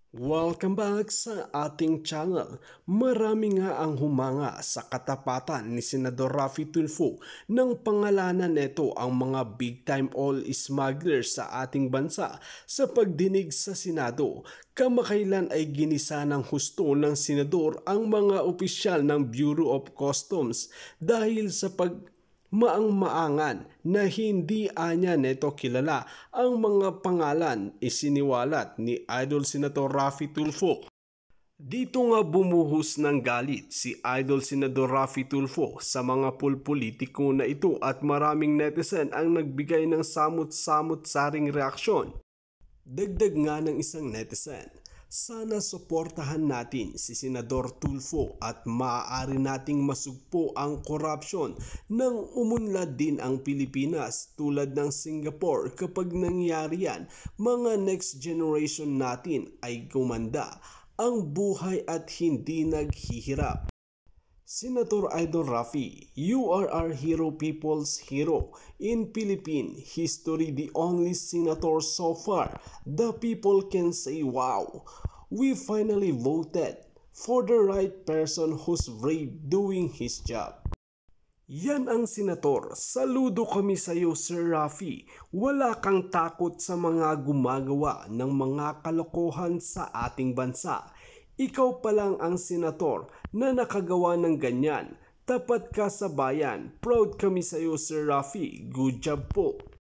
Welcome back sa ating channel. Marami nga ang humanga sa katapatan ni Senador Raffy Tulfo nang pangalanan nito ang mga big-time oil smugglers sa ating bansa sa pagdinig sa Senado. Kamakailan ay ginisa ng husto ng Senador ang mga opisyal ng Bureau of Customs dahil sa maang-maangan na hindi anya neto kilala ang mga pangalan isiniwalat ni Idol Senator Raffy Tulfo. Dito nga bumuhos ng galit si Idol Senador Raffy Tulfo sa mga pulpolitiko na ito at maraming netizen ang nagbigay ng samut-samut saring reaksyon. Dagdag nga ng isang netizen, sana suportahan natin si Senador Tulfo at maaari nating masugpo ang korupsyon nang umunlad din ang Pilipinas tulad ng Singapore. Kapag nangyari yan, mga next generation natin ay gumanda ang buhay at hindi naghihirap. Senator Idol Raffy, you are our hero, people's hero. In Philippine history, the only senator so far, the people can say, wow, we finally voted for the right person who's brave doing his job. Yan ang senator. Saludo kami sa iyo, Sir Raffy. Wala kang takot sa mga gumagawa ng mga kalokohan sa ating bansa. Ikaw pa lang ang senator na nakagawa ng ganyan. Tapat ka sa bayan. Proud kami sa iyo, Sir Raffy. Good job po.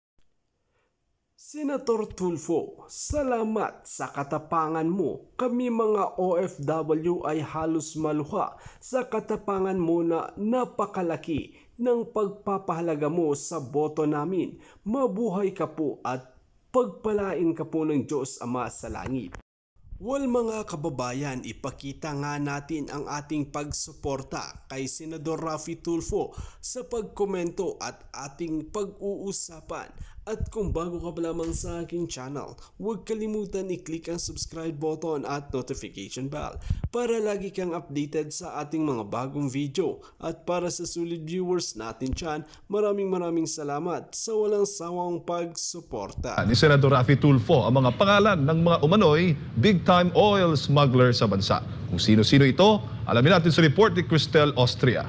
Senator Tulfo, salamat sa katapangan mo. Kami mga OFW ay halos maluha sa katapangan mo na napakalaki ng pagpapahalaga mo sa boto namin. Mabuhay ka po at pagpalain ka po ng Diyos Ama sa langit. Well mga kababayan, ipakita nga natin ang ating pagsuporta kay Senador Raffy Tulfo sa pagkomento at ating pag-uusapan. At kung bago ka pa lamang sa aking channel, huwag kalimutan i-click ang subscribe button at notification bell para lagi kang updated sa ating mga bagong video. At para sa solid viewers natin dyan, maraming salamat sa walang sawang pagsuporta. Ni Senador Raffy Tulfo ang mga pangalan ng mga umano'y big-time oil smuggler sa bansa. Kung sino-sino ito, alamin natin sa report ni Cristel Austria.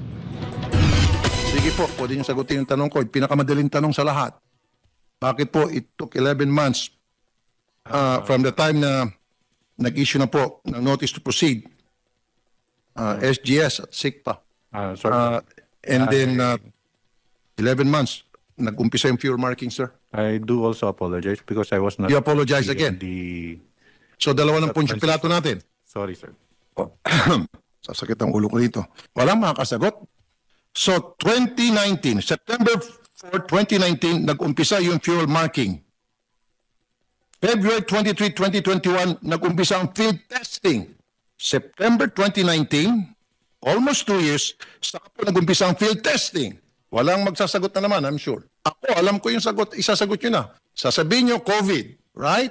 Sige po, pwede niyo sagutin yung tanong ko. Pinakamadaling tanong sa lahat. Bakit po it took 11 months from the time na nag-issue na po ng notice to proceed, SGS at SICPA. And then 11 months, nag-umpisa yung fuel marking, sir. I do also apologize because I was not... You apologize again? So dalawa ng Poncio Pilato natin. Sorry, sir. Oh, sasakit ang ulo ko dito. Walang makakasagot. So 2019, September 4, 2019, nag-umpisa yung fuel marking. February 23, 2021, nag-umpisa ang field testing. September 2019, almost 2 years, saka po nag-umpisa ang field testing. Walang magsasagot na naman, I'm sure. Ako, alam ko yung sagot, isasagot nyo na. Sasabihin nyo, COVID, right?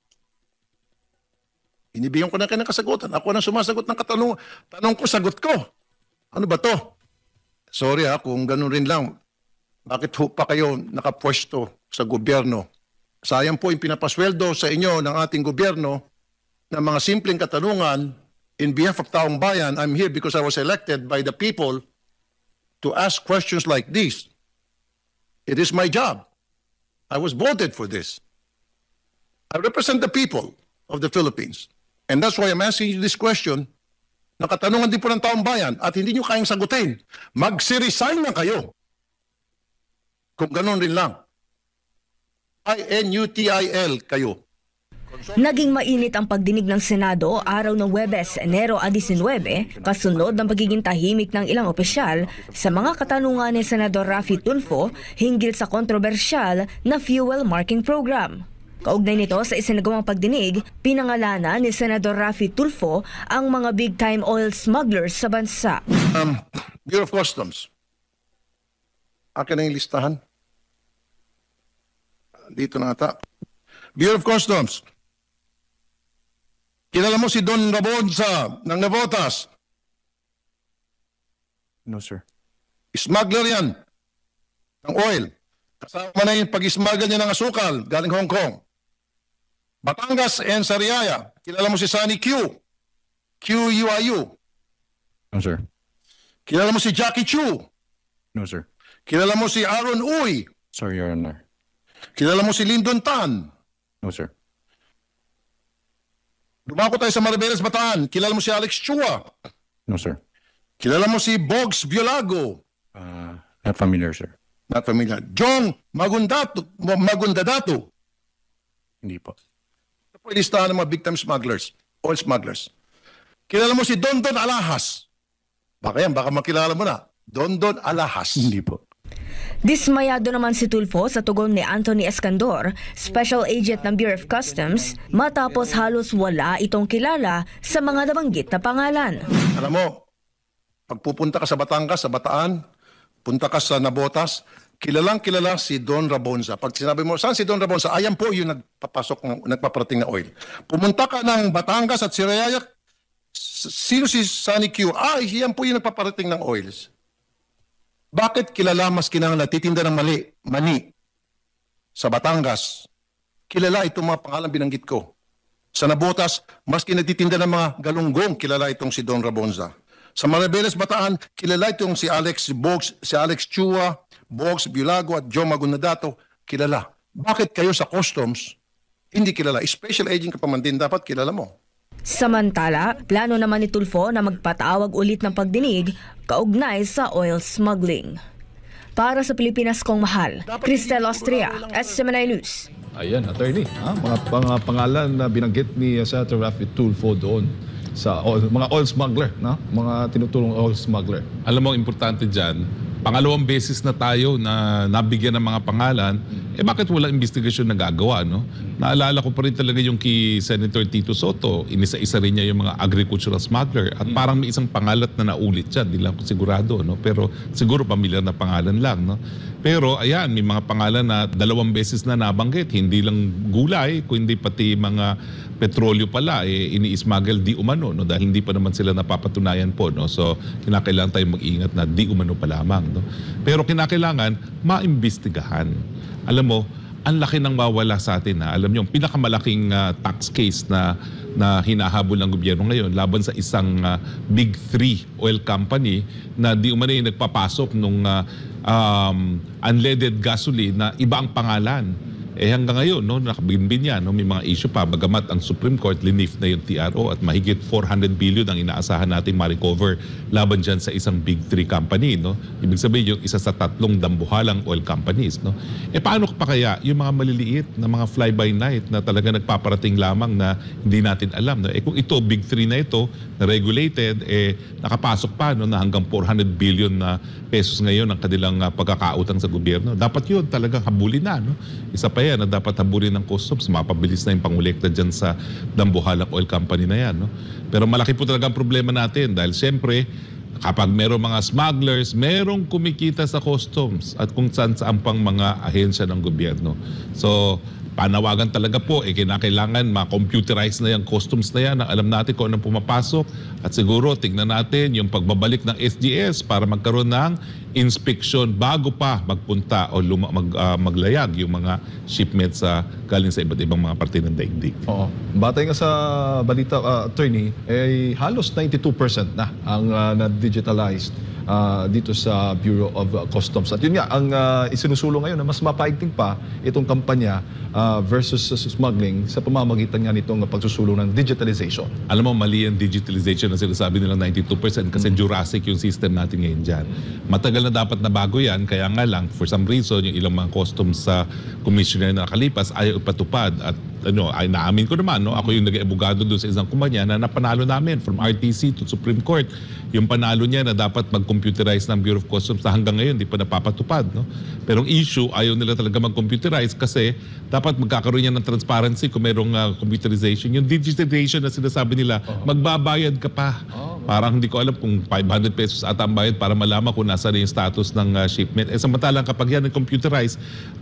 Inibigyan ko na kayo ng kasagutan. Ako na sumasagot ng tanong ko, sagot ko. Ano ba to? Sorry kung ganun rin lang. Bakit ho pa kayo nakapwesto sa gobyerno? Sayang po yung pinapasweldo sa inyo ng ating gobyerno na mga simpleng katanungan in behalf of taong bayan. I'm here because I was elected by the people to ask questions like this. It is my job. I was voted for this. I represent the people of the Philippines. And that's why I'm asking you this question. Nakatanungan din po ng taong bayan at hindi nyo kayang sagutin. Magsiresign na kayo. Kung ganun rin lang. INUTIL kayo. Naging mainit ang pagdinig ng Senado araw ng Huwebes, Enero 19, kasunod ng pagiging tahimik ng ilang opisyal sa mga katanungan ni Senador Raffy Tulfo hinggil sa kontrobersyal na fuel marking program. Kaugnay nito sa isinagawang pagdinig, pinangalanan ni Senador Raffy Tulfo ang mga big-time oil smugglers sa bansa. Bureau of Customs. Akin na yung listahan. Dito na ata. Bureau of Customs. Kilala mo si Don Rabonsa ng Navotas? No, sir. Smuggler yan. Ng oil. Kasama na yung pag-smuggle niya ng asukal galing Hong Kong. Batangas and Sariaya, kilala mo si Sunny Q. QUIU. No, sir. Kilala mo si Jackie Chu. No, sir. Kilala mo si Aaron Uy. Sorry, Your Honor. Kilala mo si Lyndon Tan. No, sir. Dumako tayo sa Maribeles, Bataan. Kilala mo si Alex Chua. No, sir. Kilala mo si Bogs Biolago. Not familiar, sir. Not familiar. John Magundadato. Hindi po. Ito po yung listahan ng mga big time smugglers, oil smugglers. Kilala mo si Dondon Alahas. Baka makilala mo na. Dondon Alahas. Hindi po. Dismayado naman si Tulfo sa tugon ni Anthony Escandor, Special Agent ng Bureau of Customs, matapos halos wala itong kilala sa mga nabanggit na pangalan. Alam mo, pag pupunta ka sa Batangas, sa Bataan, punta ka sa Nabotas, kilalang kilala si Don Rabonza. Pag sinabi mo, saan si Don Rabonza? Ayan po yung nagpaparating na oil. Pumunta ka ng Batangas at Sirayaya, sino si Sunny Q? Yan po yung nagpaparating ng oils. Bakit kilala maski nang natitinda ng mani sa Batangas? Kilala itong mga pangalan binanggit ko. Sa Nabotas, maski nagtitinda ng mga galunggong, kilala itong si Don Rabonza. Sa Maribeles, Bataan, kilala itong si Alex Bogs, si Alex Chua, Bogs Biolago at Joe Magundadato, kilala. Bakit kayo sa customs hindi kilala? Special agent ka pa man din, dapat kilala mo. Samantala, plano naman ni Tulfo na magpatawag ulit ng pagdinig kaugnay sa oil smuggling. Para sa Pilipinas kong mahal, Cristel Austria, SMNI News. Ayan, attorney. Mga pangalan na binanggit ni Senator Rafi Tulfo doon sa mga oil smuggler, mga tinutulong oil smuggler. Alam mo, importante dyan, pangalawang beses na tayo na nabigyan ng mga pangalan, bakit wala investigasyon na gagawa, no? Naalala ko pa rin talaga yung kay Senator Tito Soto, inisa-isa rin niya yung mga agricultural smuggler at parang may isang pangalat na naulit siya, di lang ko sigurado, no? Pero siguro pamilyar na pangalan lang, no? Pero ayan, may mga pangalan na dalawang beses na nabanggit, hindi lang gulay, kundi pati mga petrolyo pala, ini-smuggle di umano, no? Dahil hindi pa naman sila napapatunayan po, no? So, kinakailangan tayong mag-ingat na di umano pa lamang, no? Pero kinakailangan maimbestigahan. Alam mo, ang laki ng mawala sa atin. Alam niyo, yung pinakamalaking tax case na hinahabol ng gobyerno ngayon laban sa isang big three oil company na di umano yung nagpapasok nung unleaded gasoline na iba ang pangalan. Hanggang ngayon, no, nakabinbin yan, no, may mga issue pa. Bagamat ang Supreme Court linif na yung TRO at mahigit 400 billion ang inaasahan natin ma-recover laban dyan sa isang big three company. No? Ibig sabihin yung isa sa tatlong dambuhalang oil companies. No? Paano pa kaya yung mga maliliit na mga fly-by-night na talaga nagpaparating lamang na hindi natin alam. No? Kung ito, big three na ito, na regulated, nakapasok pa no, na hanggang 400 billion na pesos ngayon ang kanilang pagkakautang sa gobyerno. Dapat yun talagang habulin na. No? Isa pa na dapat habulin ng customs, mapabilis na yung pangolekta dyan sa dambuhalang oil company na yan. No? Pero malaki po talaga ang problema natin dahil siyempre, kapag merong mga smugglers, merong kumikita sa customs at kung saan-saan pang mga ahensya ng gobyerno. So, panawagan talaga po, kinakailangan ma-computerize na yung customs na yan, na alam natin kung anong pumapasok at siguro tignan natin yung pagbabalik ng SGS para magkaroon ng inspection bago pa magpunta o maglayag yung mga shipments galing sa iba't ibang mga parte ng daigdig. Oo. Batay nga sa balita, attorney, halos 92% na ang na-digitalized dito sa Bureau of Customs. At yun nga, ang isinusulong ngayon na mas mapaigting pa itong kampanya versus smuggling sa pamamagitan nga nitong pagsusulong ng digitalization. Alam mo, mali ang digitalization na sinasabi nilang 92% kasi Jurassic yung system natin ngayon dyan. Matagal na dapat na bago yan, kaya nga lang, for some reason, yung ilang mga customs sa commissioner na nakalipas ayaw ipatupad at ay naamin ko naman, no? Ako yung nag-abogado doon sa isang kumpanya na napanalo namin from RTC to Supreme Court. Yung panalo niya na dapat mag-computerize ng Bureau of Customs na hanggang ngayon di pa napapatupad. No? Pero ang issue, ayaw nila talaga mag-computerize kasi dapat magkakaroon niya ng transparency kung merong computerization. Yung digitization na sinasabi nila, magbabayad ka pa. Parang hindi ko alam kung 500 pesos ata ang bayad para malaman kung nasa na yung status ng shipment. Samantalang kapag yan computerized,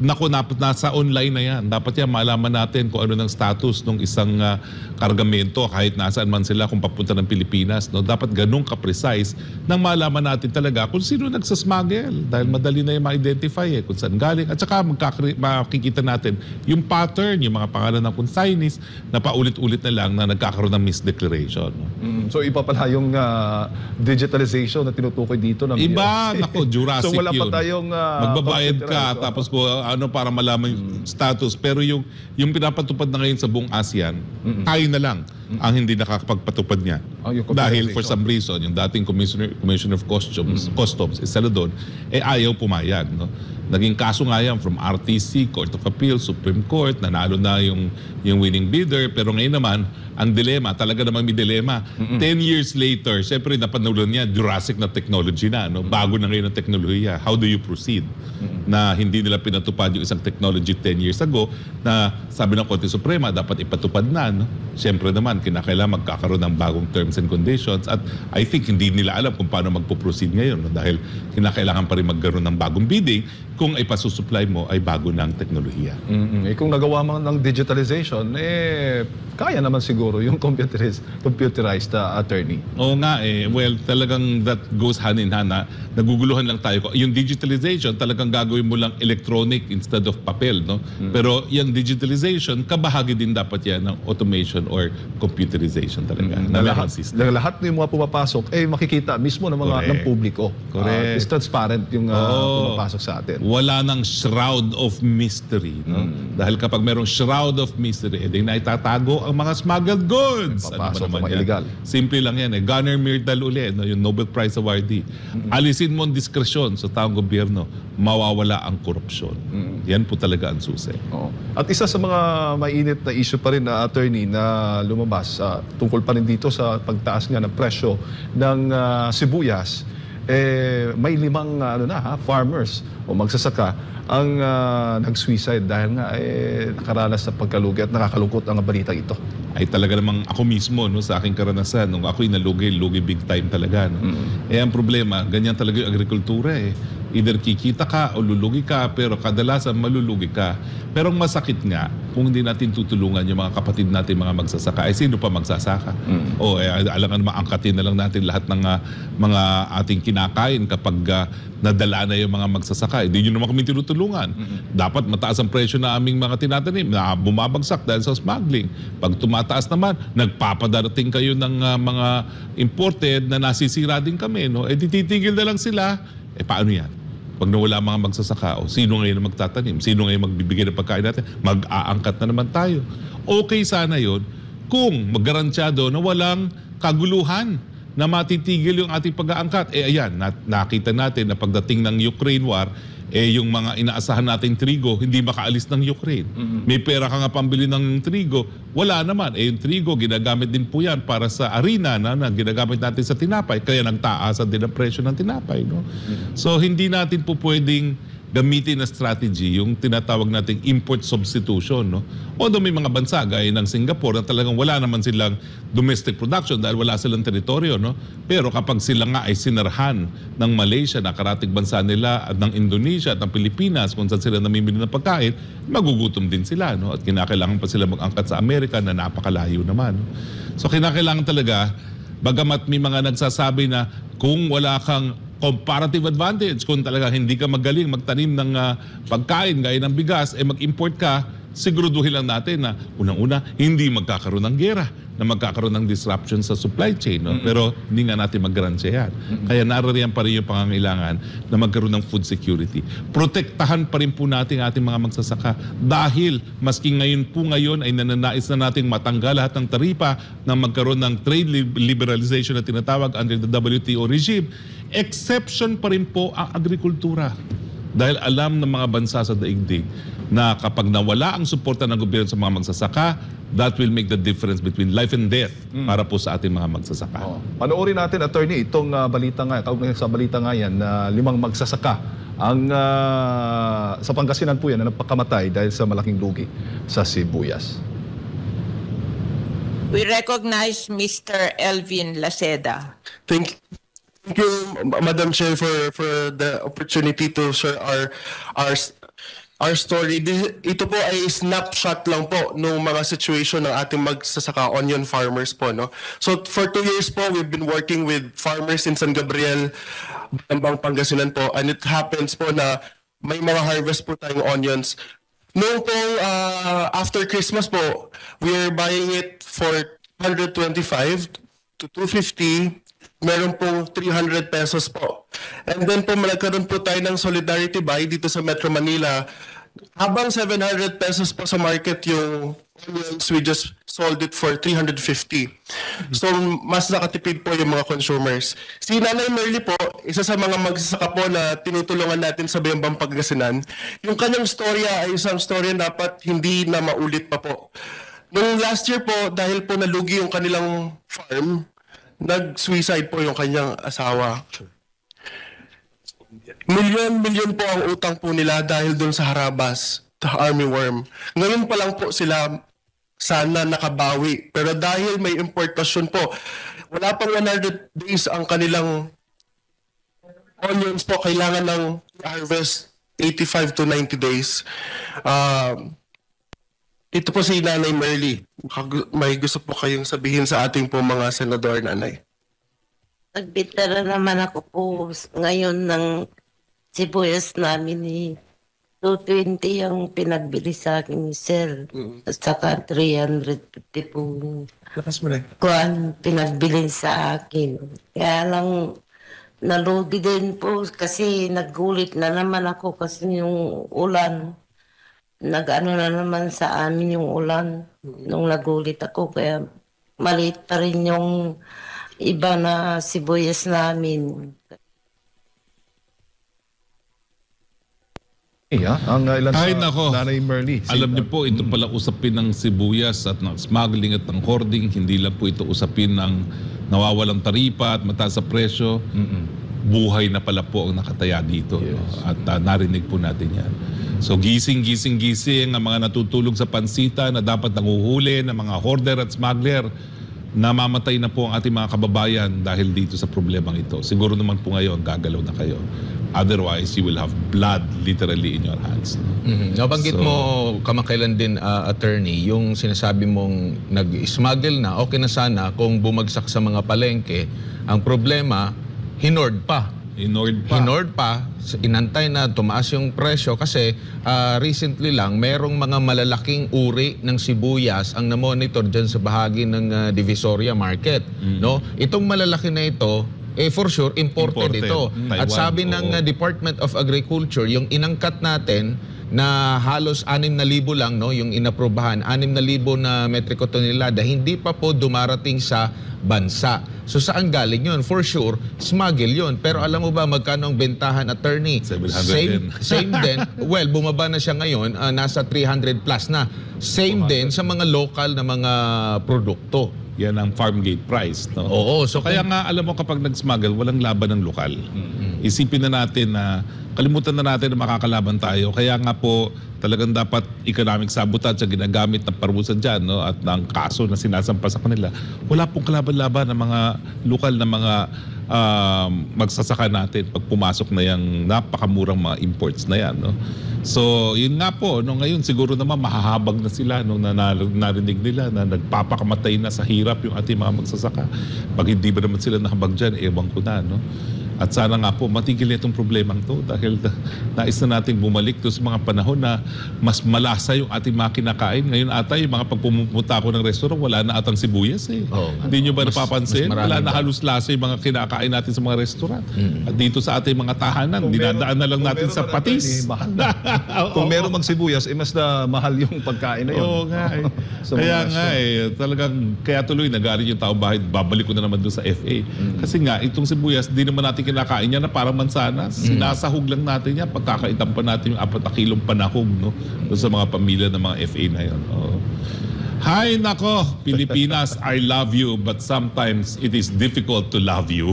nasa online na yan. Dapat yan malaman natin kung ano ng status ng isang kargamento kahit nasaan man sila kung papunta ng Pilipinas. No? Dapat ganun ka-precise nang malaman natin talaga kung sino nagsasmuggle. Dahil madali na yung ma-identify kung saan galing. At saka makikita natin yung pattern, yung mga pangalan ng consignees na paulit-ulit na lang na nagkakaroon ng misdeclaration. No? So iba pala yung digitalization na tinutukoy dito ng iba, nako, Jurassic so wala yun. pa tayong magbabayad ka tapos para malaman yung status, pero yung pinapatupad na ngayon sa buong ASEAN, tayo na lang ang hindi nakakapagpatupad niya. Dahil for some reason, yung dating Commissioner of Customs, Saladon, ayaw pumayag. No? Naging kaso nga yan from RTC, Court of Appeal, Supreme Court, nanalo na yung winning bidder. Pero ngayon naman, ang dilema, talaga namang may dilema. 10 years later, syempre napanulan niya, Jurassic na technology na. No? Bago na ngayon ang teknolohiya. How do you proceed? Na hindi nila pinatupad yung isang technology 10 years ago na sabi ng Korte Suprema, dapat ipatupad na. No? Syempre naman, kinakailangan magkakaroon ng bagong terms and conditions. At I think hindi nila alam kung paano magpo-proceed ngayon. No? Dahil kinakailangan pa rin magkaroon ng bagong bidding kung ipasusupply mo ay bago ng teknolohiya. Kung nagawa man ng digitalization, kaya naman siguro yung computerized attorney. Oo nga well, talagang that goes hand in hand. Naguguluhan lang tayo. Yung digitalization, talagang gagawin mo lang electronic instead of papel. No? Pero yung digitalization, kabahagi din dapat yan ng automation or computerization talaga. Lahat ng mga pumapasok, makikita mismo ng mga ng publiko. Correct. It's transparent yung pumapasok sa atin. Wala nang shroud of mystery. No? Dahil kapag merong shroud of mystery, edi na itatago ang mga smuggled goods. Papasok ano mga illegal. Simple lang yan. Gunnar Myrdal uli, no? Yung Nobel Prize awardee. Alisin mo ang diskresyon sa taong gobyerno, mawawala ang korupsyon. Yan po talaga ang susi. At isa sa mga mainit na issue pa rin na attorney na lumabas tungkol pa rin dito sa pagtaas nga ng presyo ng sibuyas, may 5 farmers o magsasaka ang nag-suicide dahil nga nakaranas sa pagkalugi at nakakalungkot ang balitang ito. Ay talaga namang ako mismo no, sa aking karanasan, nung ako'y lugi big time talaga. No? Ang problema, ganyan talaga yung agrikultura Either kikita ka o lulugi ka, pero kadalasan malulugi ka. Pero ang masakit nga, kung hindi natin tutulungan yung mga kapatid natin, mga magsasaka, sino pa magsasaka? Alangan maangkatin na lang natin lahat ng mga ating kinakain kapag nadala na yung mga magsasaka. Hindi nyo naman kami tinutulungan. Dapat mataas ang presyo na aming mga tinatanim na bumabagsak dahil sa smuggling. Pag tumataas naman, nagpapadarating kayo ng mga imported na nasisira din kami. No? Titigil na lang sila. Paano yan? Pag nawala mga magsasaka, sino ngayon na magtatanim? Sino ngayon magbibigay ng pagkain natin? Mag-aangkat na naman tayo. Okay sana yon kung magarantyado na walang kaguluhan na matitigil yung ating pag-aangkat. Ayan, nakita natin na pagdating ng Ukraine war, yung mga inaasahan nating trigo, hindi makaalis ng Ukraine. May pera ka nga pambili ng trigo, wala naman. Yung trigo, ginagamit din po yan para sa arena na ginagamit natin sa tinapay. Kaya nagtaasan din ang presyo ng tinapay. No? So, hindi natin po pwedeng gamitin na strategy yung tinatawag nating import substitution. No? Although may mga bansa gaya ng Singapore na talagang wala naman silang domestic production dahil wala silang teritoryo. No? Pero kapag sila nga ay sinarhan ng Malaysia, na karatig bansa nila, at ng Indonesia at ng Pilipinas kung saan sila namimili ng pagkain, magugutom din sila. No? At kinakailangan pa sila mag-angkat sa Amerika na napakalayo naman. No? So kinakailangan talaga, bagamat may mga nagsasabi na kung wala kang comparative advantage, kung talaga hindi ka magaling magtanim ng pagkain gaya ng bigas, mag-import ka, siguraduhin lang natin na unang-una, hindi magkakaroon ng gera, na magkakaroon ng disruption sa supply chain. No? Pero hindi nga natin mag-garansya yan. Kaya narariyan pa rin yung pangangailangan na magkaroon ng food security. Protektahan pa rin po natin ating mga magsasaka dahil maski ngayon ay nananais na nating matanggal lahat ng taripa na magkaroon ng trade liberalization na tinatawag under the WTO regime, exception pa rin po ang agrikultura. Dahil alam ng mga bansa sa daigdig na kapag nawala ang suporta ng gobyerno sa mga magsasaka, that will make the difference between life and death para po sa ating mga magsasaka. Panoorin natin, attorney, itong balita nga, sa balita nga yan, na 5 magsasaka ang sa Pangasinan po yan na napakamatay dahil sa malaking lugi sa sibuyas. We recognize Mr. Elvin Laceda. Thank you, Madam Chair, for the opportunity to share our story. Ito po ay snapshot lang po ng mga situation ng ating magsasaka onion farmers po, no? So for 2 years po, we've been working with farmers in San Gabriel, Bambang, Pangasinan po, and it happens po na may mga harvest po tayong onions. Noong po, after Christmas po, we're buying it for 125 to 250. Meron pong 300 pesos po. And then po nagkaroon po tayo ng solidarity buy dito sa Metro Manila. Habang 700 pesos po sa market yung onions, we just sold it for 350. So mas nakatipid po yung mga consumers. Si Nanay Merly po, isa sa mga magsasaka po na tinutulungan natin sa Bayambang Pangasinan. Yung kanyang storya ay isang storya dapat hindi na maulit pa po. Noong last year po, dahil po nalugi yung kanilang farm, nag-suicide po yung kanyang asawa. Milyon po ang utang po nila dahil doon sa harabas, the army worm. Ngayon pa lang po sila sana nakabawi. Pero dahil may importasyon po, wala pang 100 days ang kanilang onions po, kailangan ng harvest 85 to 90 days. Ito po si Nanay Merly. May gusto po kayong sabihin sa ating po mga senador, Nanay. Nagbitara naman ako po ngayon ng sibuyas namin ni 220 ang pinagbili sa akin ni Sir. At saka 350 po kuan pinagbili sa akin. Kaya lang nalugi din po kasi naggulit na naman ako kasi yung ulan. Nag-ano na naman sa amin yung ulan nung nagulit ako. Kaya maliit pa rin yung iba na sibuyas namin. Ang ilan Ay, sa nako. Nanay Merly. Alam niyo po, ito pala usapin ng sibuyas at ng smuggling at ng hoarding. Hindi lang po ito usapin ng nawawalang taripa at mataas sa presyo. Buhay na pala po ang nakataya dito. Yes. No? At narinig po natin yan. So gising ang mga natutulog sa pansita na dapat nanguhuli ng mga hoarder at smuggler. Namamatay na po ang ating mga kababayan dahil dito sa problemang ito. Siguro naman po ngayon, gagalaw na kayo. Otherwise, you will have blood literally in your hands. Nabanggit mo kamakailan din, attorney, yung sinasabi mong nag-smuggle na, okay na sana kung bumagsak sa mga palengke. Ang problema, hinord pa. Hinord pa, inantay na tumaas yung presyo kasi recently lang merong mga malalaking uri ng sibuyas ang na-monitor dyan sa bahagi ng Divisoria Market. No? Itong malalaki na ito, for sure, imported ito. Taiwan, at sabi ng Department of Agriculture, yung inangkat natin na halos 6,000 lang, no, yung inaprobahan, 6,000 na metriko tonelada, hindi pa po dumarating sa bansa. So saan galing yun? For sure, smuggle yun. Pero alam mo ba magkano ang bentahan, attorney? 700 Same din. Well, bumaba na siya ngayon, nasa 300 plus na. Same din sa mga local na mga produkto. Yan ang farm gate price. No? Oo. So kaya nga, alam mo, kapag nag-smuggle, walang laban ng lokal. Isipin na natin na kalimutan na natin na makakalaban tayo. Kaya nga po, talagang dapat economic sabotage ang ginagamit ng parusa dyan, no? At ng kaso na sinasampa sa kanila. Wala pong kalaban-laban ng mga lokal na mga magsasaka natin pag pumasok na yung napakamurang mga imports na yan. No? So, yun nga po, no, ngayon siguro naman mahahabag na sila nung narinig nila na nagpapakamatay na sa hirap yung ating mga magsasaka. Pag hindi ba naman sila nahabag dyan, ewan ko na. No? At sana nga po matigil itong problemang to dahil nais na natin bumalik to sa mga panahon na mas malasa yung ating mga kinakain. Ngayon ata yung mga pagpumunta ako ng restaurant, wala na atang sibuyas eh. Hindi nyo ba napapansin? Wala na halos lasa yung mga kinakain natin sa mga restaurant. At dito sa ating mga tahanan, dinadaan na lang natin sa patis. Kung meron mang sibuyas, mas na mahal yung pagkain na yun. Oo nga eh. Kaya nga eh, talagang kaya tuloy nagalit yung tao bahay, babalik ko na naman doon sa FA. Kasi nga, itong sibuyas, di naman natin kinakain niya na parang mansanas. Sinasahog lang natin yan. Pagkakaitan pa natin yung 4 kilong panahog, no? Doon sa mga pamilya ng mga FA na yun. Oh. Hay nako, Pilipinas, I love you, but sometimes it is difficult to love you.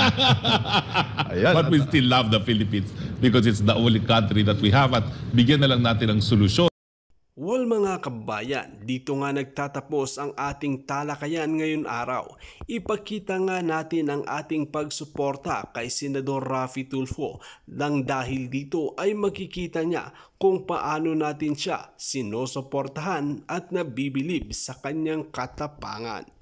But we still love the Philippines because it's the only country that we have at bigyan na lang natin ng solusyon. Well mga kabayan, dito nga nagtatapos ang ating talakayan ngayon araw. Ipakita nga natin ang ating pagsuporta kay Senador Raffy Tulfo nang dahil dito ay makikita niya kung paano natin siya sinusuportahan at nabibilib sa kanyang katapangan.